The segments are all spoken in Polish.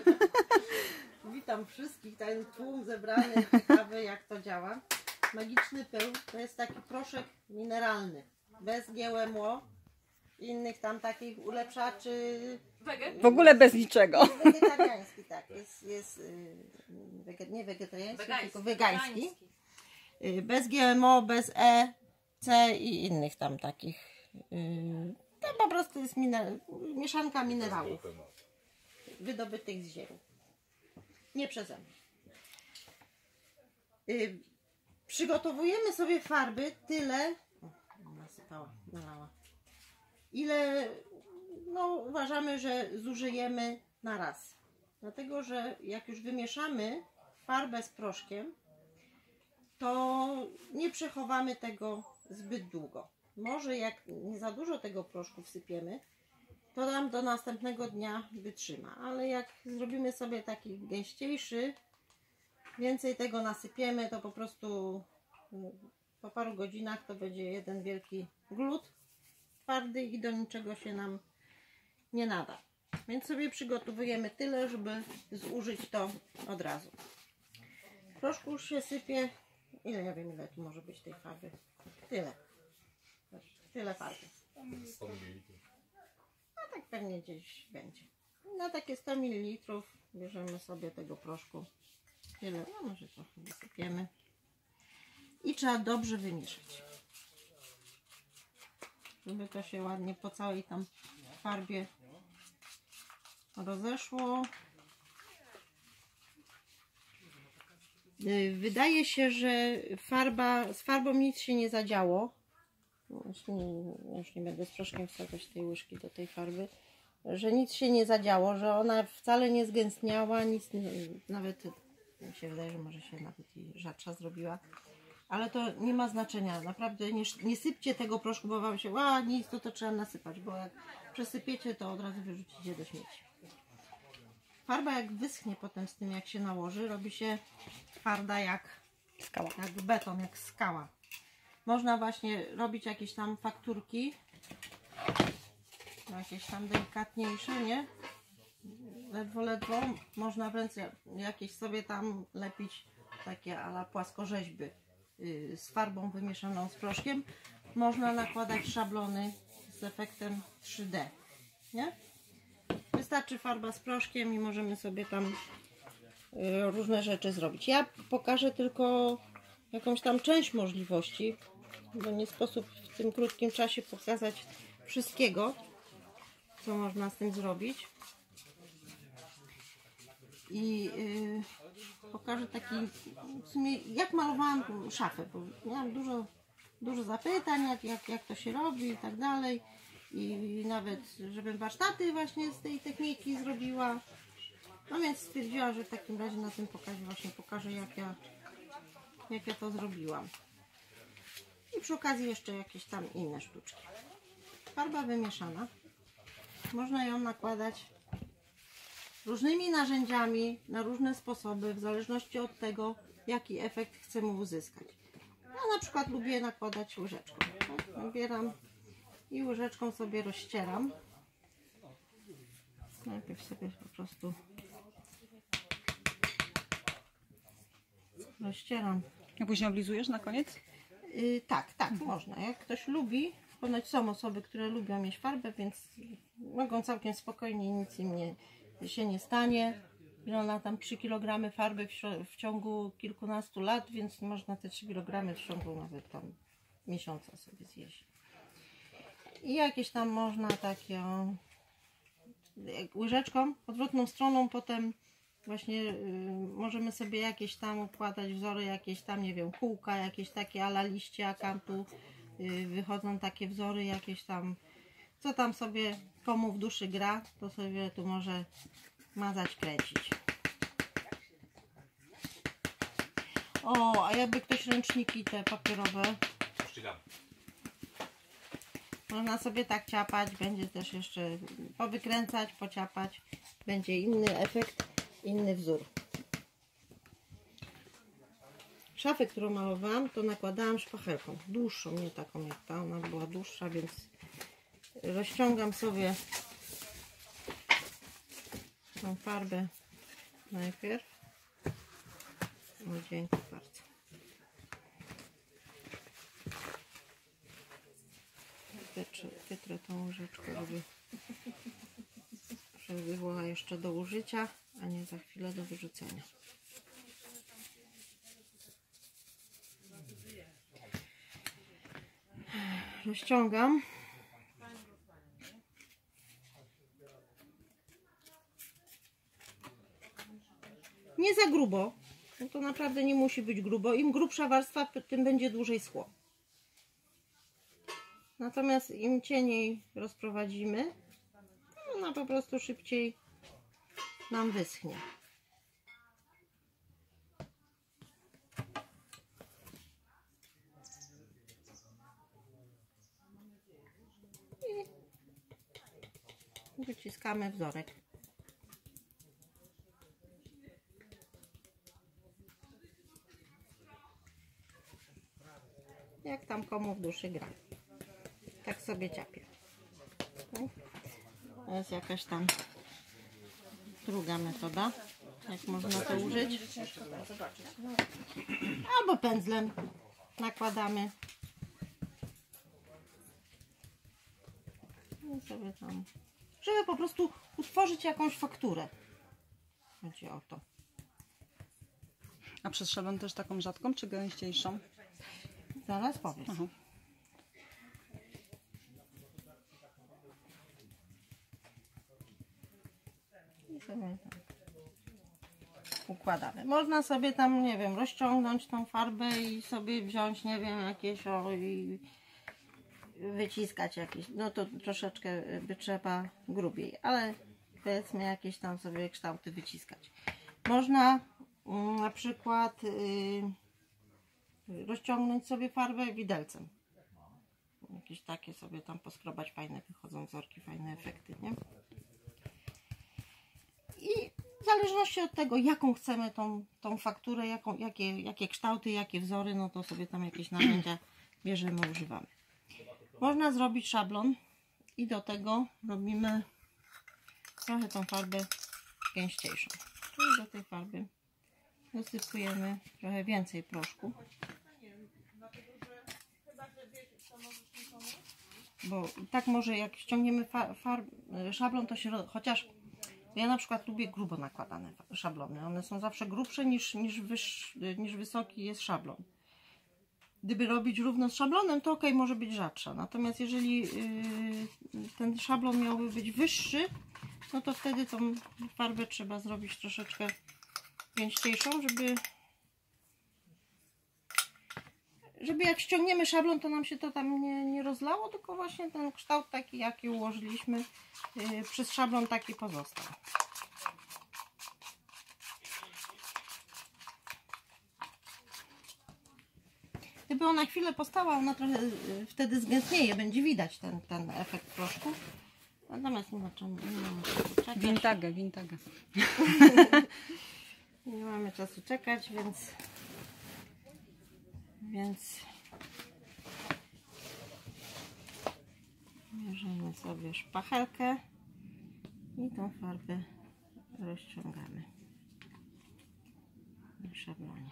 Witam wszystkich, ten tłum zebrany, ciekawy jak to działa. Magiczny pył to jest taki proszek mineralny, bez GMO, innych tam takich ulepszaczy. W ogóle bez niczego. Wegetariański, tak, jest nie wegetariański, tylko wegański. Bez GMO, bez E, C i innych tam takich. To po prostu jest mieszanka minerałów wydobytych z ziemi. Nie przeze mnie. Przygotowujemy sobie farby tyle, nalała, ile uważamy, że zużyjemy na raz. Dlatego, że jak już wymieszamy farbę z proszkiem, to nie przechowamy tego zbyt długo. Może jak nie za dużo tego proszku wsypiemy, to nam do następnego dnia wytrzyma. Ale jak zrobimy sobie taki gęściejszy, więcej tego nasypiemy, to po prostu po paru godzinach to będzie jeden wielki glut twardy i do niczego się nam nie nada. Więc sobie przygotowujemy tyle, żeby zużyć to od razu. W proszku już się sypie, ile ja wiem, ile tu może być tej farby. Tyle farby. 100 ml. No tak pewnie gdzieś będzie. Na takie 100 ml bierzemy sobie tego proszku. Tyle, no może trochę wysypiemy. I trzeba dobrze wymieszać. Żeby to się ładnie po całej tam farbie rozeszło. Wydaje się, że z farbą nic się nie zadziało. Już nie będę z proszkiem wsadzać tej łyżki do tej farby. Że nic się nie zadziało, że ona wcale nie zgęstniała, nic, nawet mi się wydaje, że może się nawet i rzadsza zrobiła. Ale to nie ma znaczenia. Naprawdę nie sypcie tego proszku, bo wam się nic, to trzeba nasypać, bo jak przesypiecie, to od razu wyrzucicie do śmieci. Farba jak wyschnie potem z tym, jak się nałoży, robi się twarda jak skała, jak beton, jak skała. Można właśnie robić jakieś tam fakturki, jakieś tam delikatniejsze, nie? Ledwo. Można wręcz jakieś sobie tam lepić takie a la płaskorzeźby z farbą wymieszaną z proszkiem. Można nakładać szablony z efektem 3D, nie? Wystarczy farba z proszkiem i możemy sobie tam różne rzeczy zrobić. Ja pokażę tylko jakąś tam część możliwości, bo nie sposób w tym krótkim czasie pokazać wszystkiego, co można z tym zrobić. I pokażę taki, w sumie jak malowałam szafę, bo miałam dużo zapytań, jak to się robi i tak dalej. I nawet, żebym warsztaty właśnie z tej techniki zrobiła. No więc stwierdziła, że w takim razie na tym pokazie właśnie pokażę, jak ja to zrobiłam. I przy okazji jeszcze jakieś tam inne sztuczki. Farba wymieszana. Można ją nakładać różnymi narzędziami, na różne sposoby, w zależności od tego, jaki efekt chcemy uzyskać. Ja na przykład lubię nakładać łyżeczką. Tak? Nabieram i łyżeczką sobie rozcieram. Najpierw sobie po prostu rozcieram. A później oblizujesz na koniec? Tak, można. Jak ktoś lubi, ponoć są osoby, które lubią mieć farbę, więc mogą całkiem spokojnie, nic im się nie stanie. Ona tam 3 kg farby w ciągu kilkunastu lat, więc można te 3 kg w ciągu nawet tam miesiąca sobie zjeść. I jakieś tam można takie łyżeczką, odwrotną stroną potem właśnie możemy sobie jakieś tam układać wzory, jakieś tam, nie wiem, kółka, jakieś takie ala liście akantu, wychodzą takie wzory, jakieś tam, co tam sobie komu w duszy gra, to sobie tu może mazać, kręcić. O, a jakby ktoś ręczniki te papierowe, można sobie tak ciapać, będzie też jeszcze powykręcać, pociapać, będzie inny efekt, inny wzór. Szafę, którą malowałam, to nakładałam szpachelką, dłuższą, nie taką jak ta, ona była dłuższa, więc rozciągam sobie tą farbę najpierw. O, dzięki bardzo. Wytrę tą łyżeczkę, żeby była jeszcze do użycia, a nie za chwilę do wyrzucenia. Rozciągam. Nie za grubo. No to naprawdę nie musi być grubo. Im grubsza warstwa, tym będzie dłużej schło. Natomiast im cieniej rozprowadzimy, to ona po prostu szybciej nam wyschnie. I wyciskamy wzorek. Jak tam komu w duszy gra. Tak sobie ciapię. To jest jakaś tam druga metoda, jak można to użyć. Albo pędzlem nakładamy. I sobie tam, żeby po prostu utworzyć jakąś fakturę. Chodzi o to. A przez szablon też taką rzadką czy gęściejszą? Zaraz powiedz. Aha. I sobie tam układamy. Można sobie tam, nie wiem, rozciągnąć tą farbę i sobie wziąć, nie wiem, jakieś i wyciskać jakieś. No to troszeczkę by trzeba grubiej, ale powiedzmy jakieś tam sobie kształty wyciskać. Można na przykład rozciągnąć sobie farbę widelcem. Jakieś takie sobie tam poskrobać, fajne wychodzą wzorki, fajne efekty, nie? I w zależności od tego, jaką chcemy tą fakturę, jakie kształty, jakie wzory, no to sobie tam jakieś narzędzia bierzemy, używamy. Można zrobić szablon i do tego robimy trochę tą farbę gęściejszą. Czyli do tej farby dosypujemy trochę więcej proszku. Bo tak może jak ściągniemy szablon, to się chociaż ja na przykład lubię grubo nakładane szablony. One są zawsze grubsze niż wysoki jest szablon. Gdyby robić równo z szablonem, to ok, może być rzadsza. Natomiast jeżeli ten szablon miałby być wyższy, no to wtedy tą farbę trzeba zrobić troszeczkę gęściejszą, żeby jak ściągniemy szablon, to nam się to tam nie rozlało, tylko właśnie ten kształt taki, jaki ułożyliśmy przez szablon, taki pozostał. Gdyby ona chwilę postała, ona trochę wtedy zgęstnieje, będzie widać ten efekt proszku. Natomiast nie mamy czasu czekać. Wintaga. Nie mamy czasu czekać, więc bierzemy sobie szpachelkę i tą farbę rozciągamy na szablonie.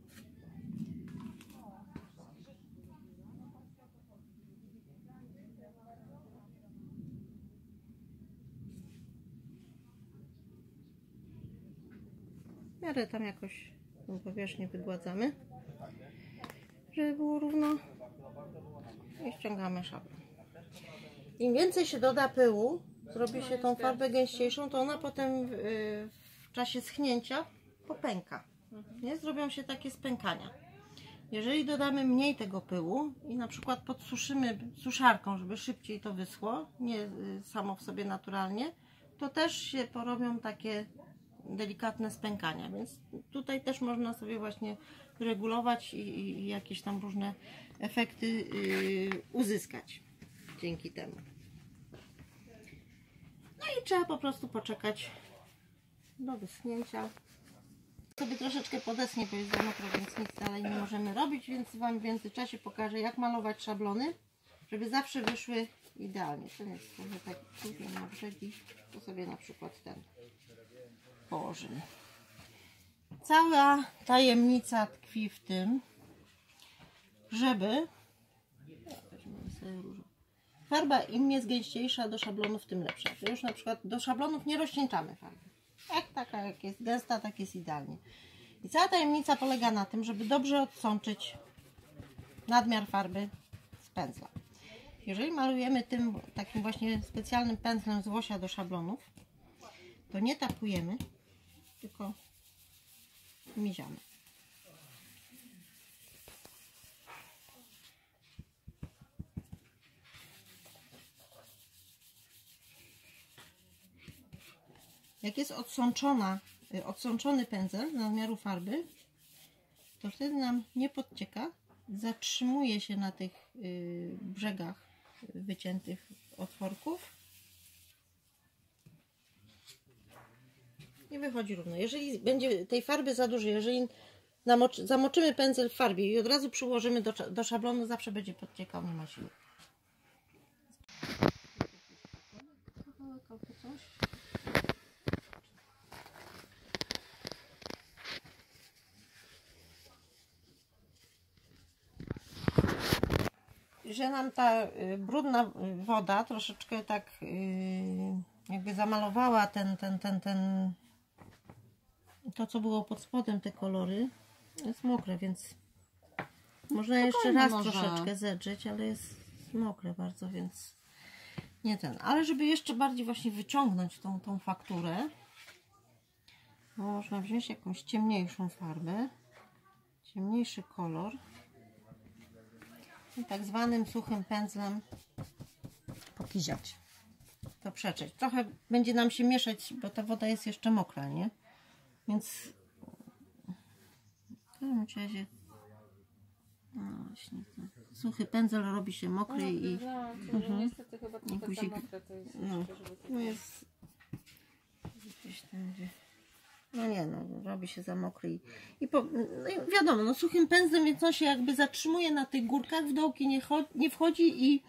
W miarę tam jakoś tą powierzchnię wygładzamy, żeby było równo, i ściągamy szablon. Im więcej się doda pyłu, zrobi się tą farbę gęściejszą, to ona potem w czasie schnięcia popęka. Nie? Zrobią się takie spękania. Jeżeli dodamy mniej tego pyłu i na przykład podsuszymy suszarką, żeby szybciej to wyschło, nie samo w sobie naturalnie, to też się porobią takie delikatne spękania, więc tutaj też można sobie właśnie regulować i jakieś tam różne efekty uzyskać dzięki temu. No i trzeba po prostu poczekać do wyschnięcia. Sobie troszeczkę podeschnie, bo jest za mokro, więc nic dalej nie możemy robić, więc Wam w międzyczasie pokażę, jak malować szablony, żeby zawsze wyszły idealnie. Ten jest trochę tak trudny na brzegi, to sobie na przykład ten położymy. Cała tajemnica tkwi w tym, żeby farba im jest gęściejsza do szablonów, tym lepsza. To już na przykład do szablonów nie rozcieńczamy farby. Jak jest gęsta, tak jest idealnie. I cała tajemnica polega na tym, żeby dobrze odsączyć nadmiar farby z pędzla. Jeżeli malujemy tym takim właśnie specjalnym pędzlem z łosia do szablonów, to nie tapujemy, tylko miziamy. Jak jest odsączony pędzel z nadmiaru farby, to wtedy nam nie podcieka, zatrzymuje się na tych brzegach wyciętych otworków i wychodzi równo. Jeżeli będzie tej farby za dużo, jeżeli zamoczymy pędzel w farbie i od razu przyłożymy do szablonu, zawsze będzie podciekał, nie ma siły. Że nam ta brudna woda troszeczkę tak jakby zamalowała to, co było pod spodem, te kolory, jest mokre, więc można jeszcze raz troszeczkę zedrzeć, ale jest mokre bardzo, więc nie ten. Ale żeby jeszcze bardziej właśnie wyciągnąć tą fakturę, można wziąć jakąś ciemniejszą farbę, ciemniejszy kolor i tak zwanym suchym pędzlem pokiziać. To przetrzeć. Trochę będzie nam się mieszać, bo ta woda jest jeszcze mokra, nie? Więc w każdym razie właśnie suchy pędzel robi się mokry i niestety chyba trochę za mokre to jest. No jest gdzieś tam, gdzie robi się za mokry i wiadomo, no suchym pędzlem, więc on się jakby zatrzymuje na tych górkach, w dołki nie wchodzi i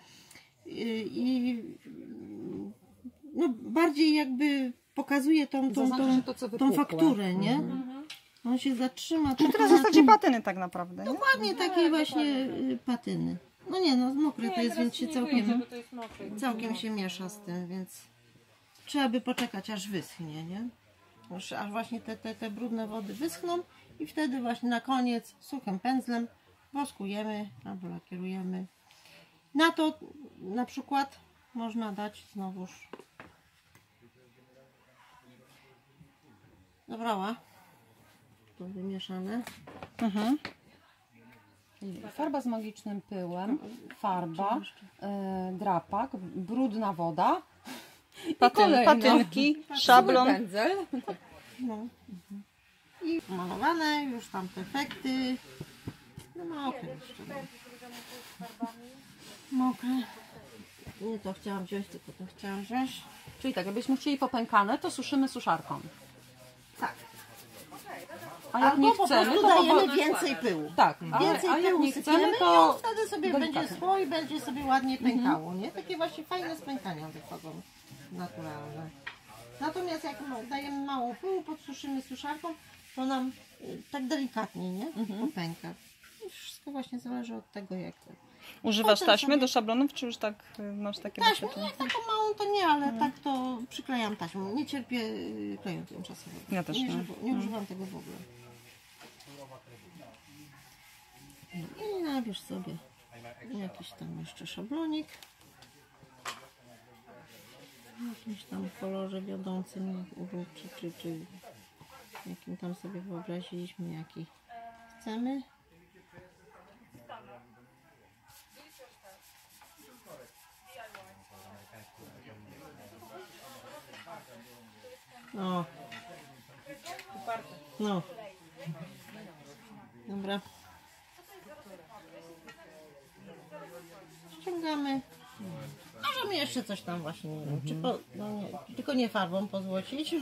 bardziej jakby pokazuje tą fakturę, nie? On się zatrzyma. Czyli teraz w zasadzie patyny tak naprawdę, nie? Dokładnie takie właśnie patyny. Mokre to jest, więc się całkiem się miesza z tym, więc trzeba by poczekać, aż wyschnie, nie? Aż właśnie te brudne wody wyschną i wtedy właśnie na koniec suchym pędzlem woskujemy albo lakierujemy. Na to na przykład można dać znowuż dobrała, to wymieszane. Farba z magicznym pyłem, farba, drapak, brudna woda, patynki, szablon. pędzel. I malowane już tam te efekty. Mokre jeszcze. Mokre. Nie to chciałam wziąć, tylko to chciałam wziąć. Czyli tak, jakbyśmy chcieli popękane, to suszymy suszarką. Tak. A jak nie chcemy, to dajemy więcej pyłu. Tak, Więcej a jak pyłu nie sypiemy chcemy, i to on wtedy sobie będzie swój, będzie sobie ładnie pękało, nie? Takie właśnie fajne spękania wychodzą, naturalne. Natomiast jak dajemy mało pyłu, podsuszymy suszarką, to nam tak delikatnie, nie? Popęka. I wszystko właśnie zależy od tego, jak to. Używasz taśmy do szablonów, czy już tak masz takie Taśmę, doświadczenie? nie, taką małą to nie, ale tak to przyklejam taśmą. Nie cierpię kleju tymczasowego. Ja też nie. Nie używam tego w ogóle. I nabierz sobie jakiś tam jeszcze szablonik. W jakimś tam kolorze wiodącym, czy jakim tam sobie wyobraziliśmy, jaki chcemy. No. Dobra. Ściągamy. Możemy jeszcze coś tam właśnie, nie wiem, czy tylko nie farbą pozłocić.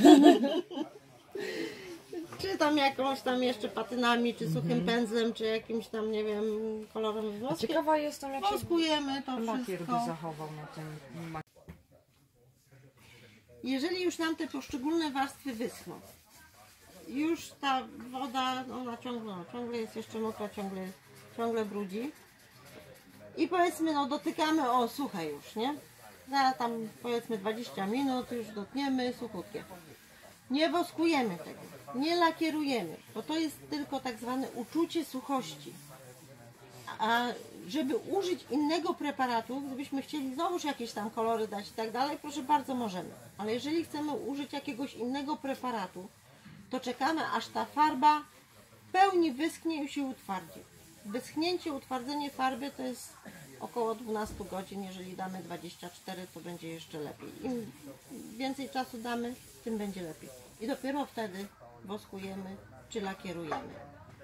Czy tam jakąś tam jeszcze patynami, czy suchym pędzlem, czy jakimś tam, nie wiem, kolorem włoskim. Ciekawa jestem, jak się woskujemy to lakier wszystko. by zachował na tym. Jeżeli już nam te poszczególne warstwy wyschną już ta woda, ona ciągle jest jeszcze mokra, ciągle brudzi. I powiedzmy, no dotykamy, o suche już, nie? Za tam powiedzmy 20 minut już dotniemy, suchutkie. Nie woskujemy tego, nie lakierujemy, bo to jest tylko tak zwane uczucie suchości. A żeby użyć innego preparatu, gdybyśmy chcieli znowuż jakieś tam kolory dać i tak dalej, proszę bardzo, możemy. Ale jeżeli chcemy użyć jakiegoś innego preparatu, to czekamy, aż ta farba w pełni wyschnie i się utwardzi. Wyschnięcie, utwardzenie farby to jest około 12 godzin. Jeżeli damy 24, to będzie jeszcze lepiej. Im więcej czasu damy, tym będzie lepiej. I dopiero wtedy woskujemy czy lakierujemy.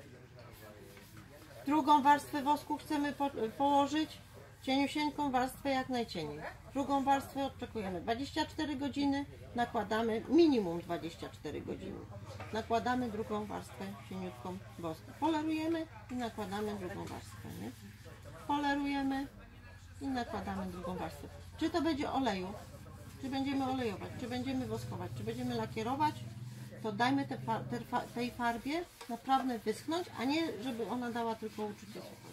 Drugą warstwę wosku chcemy położyć, cieniusieńką warstwę jak najcieniej. Drugą warstwę odczekujemy 24 godziny, nakładamy minimum 24 godziny. Nakładamy drugą warstwę cieniutką wosku. Polerujemy i nakładamy drugą warstwę. Nie? Polerujemy i nakładamy drugą warstwę. Czy to będzie oleju, czy będziemy olejować, czy będziemy woskować, czy będziemy lakierować, to dajmy tej farbie naprawdę wyschnąć, a nie żeby ona dała tylko uczucie suchości.